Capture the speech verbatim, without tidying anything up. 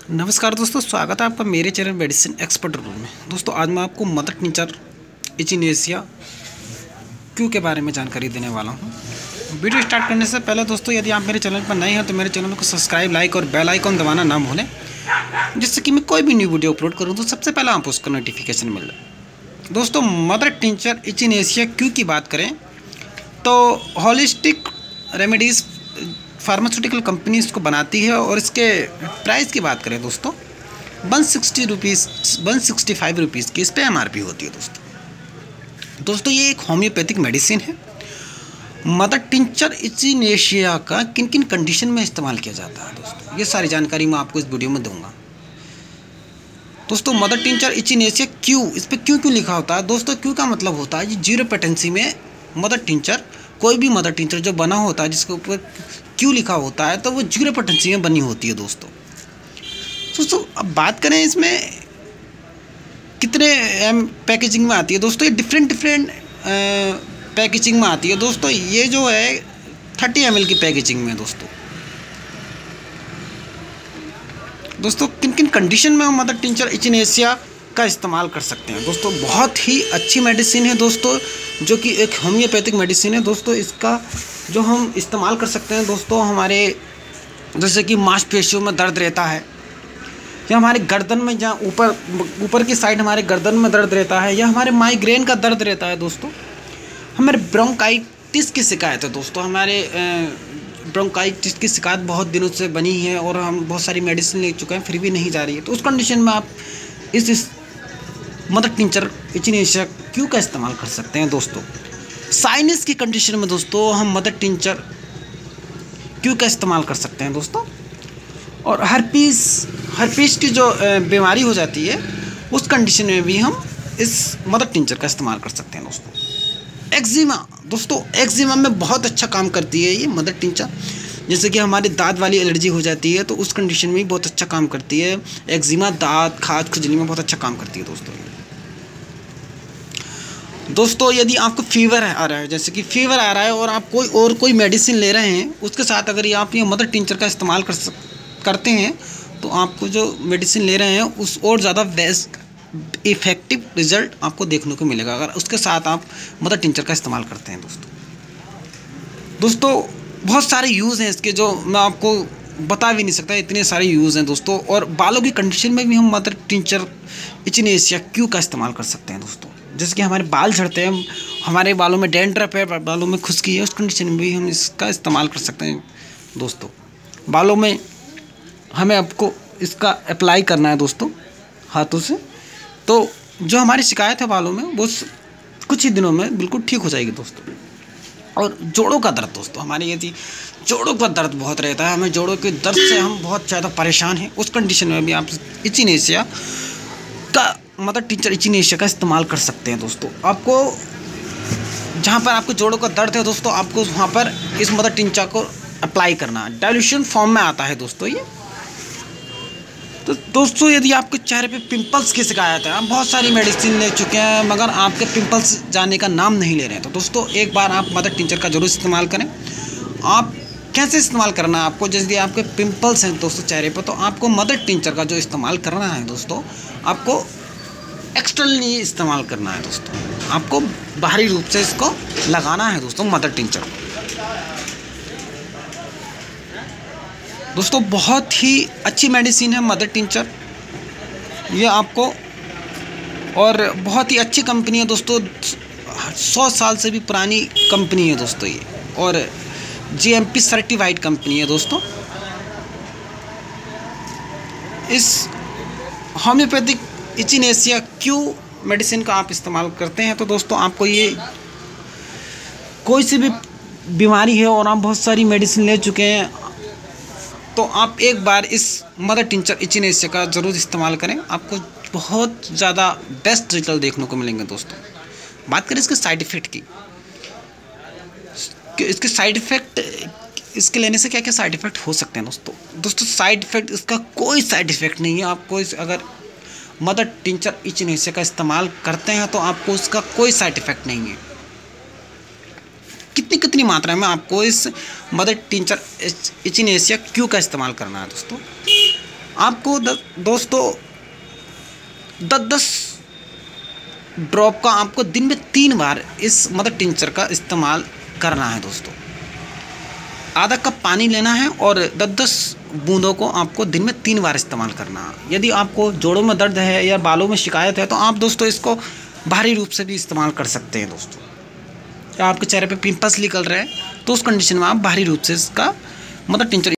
नमस्कार दोस्तों, स्वागत है आपका मेरे चैनल मेडिसिन एक्सपर्ट रूम में। दोस्तों आज मैं आपको मदर टिंचर इचिनेसिया क्यू के बारे में जानकारी देने वाला हूं। वीडियो स्टार्ट करने से पहले दोस्तों, यदि आप मेरे चैनल पर नए हैं तो मेरे चैनल को सब्सक्राइब, लाइक और बेल आइकन दबाना ना भूलें, जिससे कि मैं कोई भी न्यू वीडियो अपलोड करूँ तो सबसे पहले आपको उसका नोटिफिकेशन मिल जाए। दोस्तों मदर टिंचर इचिनेसिया क्यू की बात करें तो हॉलिस्टिक रेमेडीज़ फार्मास्यूटिकल कंपनी इसको बनाती है, और इसके प्राइस की बात करें दोस्तों one sixty rupees one sixty five rupees की इस पर एम आर पी होती है। दोस्तों दोस्तों ये एक होम्योपैथिक मेडिसिन है। मदर टिंचर इचिनेसिया का किन किन कंडीशन में इस्तेमाल किया जाता है दोस्तों, ये सारी जानकारी मैं आपको इस वीडियो में दूंगा। दोस्तों मदर टिंचर इचिनेसिया क्यू, इस पर क्यों क्यों लिखा होता है दोस्तों? क्यू का मतलब होता है जीरो पेटेंसी में मदर टिंचर, कोई भी मदर टिंचर जो बना होता है जिसके ऊपर क्यू लिखा होता है तो वो जीरो पोटेंसी में बनी होती है। दोस्तों दोस्तों अब बात करें इसमें कितने एम पैकेजिंग में आती है दोस्तों, ये डिफरेंट डिफरेंट पैकेजिंग में आती है दोस्तों। ये जो है थर्टी एम एल की पैकेजिंग में। दोस्तों दोस्तों किन किन कंडीशन में हम मदर टिंचर इचिनेसिया का इस्तेमाल कर सकते हैं दोस्तों? बहुत ही अच्छी मेडिसिन है दोस्तों, जो कि एक होम्योपैथिक मेडिसिन है दोस्तों। इसका जो हम इस्तेमाल कर सकते हैं दोस्तों, हमारे जैसे कि मांसपेशियों में दर्द रहता है, या हमारे गर्दन में जहाँ ऊपर ऊपर की साइड हमारे गर्दन में दर्द रहता है, या हमारे माइग्रेन का दर्द रहता है दोस्तों, हमारे ब्रोंकाइटिस की शिकायत है दोस्तों, हमारे ब्रोंकाइटिस की शिकायत बहुत दिनों से बनी है और हम बहुत सारी मेडिसिन ले चुके हैं फिर भी नहीं जा रही है, तो उस कंडीशन में आप इस, इस मदर टिंचर इचिनेसिया क्यू का इस्तेमाल कर सकते हैं दोस्तों। साइनस की कंडीशन में दोस्तों हम मदर टिंचर क्यू का इस्तेमाल कर सकते हैं दोस्तों। और हर्पीस हर्पीस की जो बीमारी हो जाती है उस कंडीशन में भी हम इस मदर टिंचर का इस्तेमाल कर सकते हैं दोस्तों। एक्जिमा दोस्तों, एक्जिमा में बहुत अच्छा काम करती है ये मदर टिंचर। जैसे कि हमारी दांत वाली एलर्जी हो जाती है तो उस कंडीशन में भी बहुत अच्छा काम करती है एक्जिमा। दांत खाज खुजली में बहुत अच्छा काम करती है दोस्तों। दोस्तों यदि आपको फीवर आ रहा है, जैसे कि फीवर आ रहा है और आप कोई और कोई मेडिसिन ले रहे हैं, उसके साथ अगर ये आप ये मदर टिंचर का इस्तेमाल कर सक करते हैं तो आपको जो मेडिसिन ले रहे हैं उस और ज़्यादा बेस्ट इफेक्टिव रिजल्ट आपको देखने को मिलेगा अगर उसके साथ आप मदर टिंचर का इस्तेमाल करते हैं दोस्तों। दोस्तों बहुत सारे यूज़ हैं इसके, जो मैं आपको बता भी नहीं सकता, इतने सारे यूज़ हैं दोस्तों। और बालों की कंडीशन में भी हम मदर टिंचर इचिनेसिया क्यू का इस्तेमाल कर सकते हैं दोस्तों। जैसे कि हमारे बाल झड़ते हैं, हमारे बालों में डैंड्रफ है, बालों में खुश्की है, उस कंडीशन में भी हम इसका इस्तेमाल कर सकते हैं दोस्तों। बालों में हमें आपको इसका अप्लाई करना है दोस्तों हाथों से, तो जो हमारी शिकायत है बालों में वो कुछ ही दिनों में बिल्कुल ठीक हो जाएगी दोस्तों। और जोड़ों का दर्द दोस्तों, हमारे यदि जोड़ों का दर्द बहुत रहता है, हमें जोड़ों के दर्द से हम बहुत ज़्यादा परेशान हैं, उस कंडीशन में भी आप इचिनेसिया का मदर टिंचर इचिनेसिया का इस्तेमाल कर सकते हैं दोस्तों। आपको जहाँ पर आपके जोड़ों का दर्द है दोस्तों, आपको वहाँ पर इस मदर टिंचर को अप्लाई करना है। डाइल्यूशन फॉर्म में आता है दोस्तों ये। तो दोस्तों यदि आपके चेहरे पे पिंपल्स की शिकायत है, आप बहुत सारी मेडिसिन ले चुके हैं मगर आपके पिंपल्स जाने का नाम नहीं ले रहे हैं, तो दोस्तों एक बार आप मदर टिंचर का जरूर इस्तेमाल करें। आप कैसे इस्तेमाल करना है आपको? जैसे आपके पिंपल्स हैं दोस्तों चेहरे पर, तो आपको मदर टिंचर का जो इस्तेमाल करना है दोस्तों, आपको एक्सटर्नली इस्तेमाल करना है दोस्तों। आपको बाहरी रूप से इसको लगाना है दोस्तों मदर टिंचर को। दोस्तों बहुत ही अच्छी मेडिसिन है मदर टिंचर ये आपको, और बहुत ही अच्छी कंपनी है दोस्तों। सौ साल से भी पुरानी कंपनी है दोस्तों ये, और जीएमपी सर्टिफाइड कंपनी है दोस्तों। इस होम्योपैथिक इचिनेसिया क्यू मेडिसिन का आप इस्तेमाल करते हैं तो दोस्तों आपको ये कोई सी भी बीमारी है और आप बहुत सारी मेडिसिन ले चुके हैं, तो आप एक बार इस मदर टिंचर इचिनेसिया का ज़रूर इस्तेमाल करें, आपको बहुत ज़्यादा बेस्ट रिजल्ट देखने को मिलेंगे दोस्तों। बात करें इसके साइड इफ़ेक्ट की, कि इसके साइड इफ़ेक्ट, इसके लेने से क्या क्या साइड इफ़ेक्ट हो सकते हैं दोस्तों? दोस्तों साइड इफ़ेक्ट, इसका कोई साइड इफ़ेक्ट नहीं है। आपको इस अगर मदर टिंचर इचिनेसिया का इस्तेमाल करते हैं तो आपको उसका कोई साइड इफ़ेक्ट नहीं है। कितनी कितनी मात्रा में आपको इस मदर टिंचर इचिनेसिया क्यू का इस्तेमाल करना है दोस्तों? आपको द, दोस्तों दस दस ड्रॉप का आपको दिन में तीन बार इस मदर टिंचर का इस्तेमाल करना है दोस्तों। आधा कप पानी लेना है और दस दस बूंदों को आपको दिन में तीन बार इस्तेमाल करना है। यदि आपको जोड़ों में दर्द है या बालों में शिकायत है तो आप दोस्तों इसको बाहरी रूप से भी इस्तेमाल कर सकते हैं दोस्तों। या आपके चेहरे पे पिंपल्स निकल रहे हैं तो उस कंडीशन में आप बाहरी रूप से इसका मदर टिंचर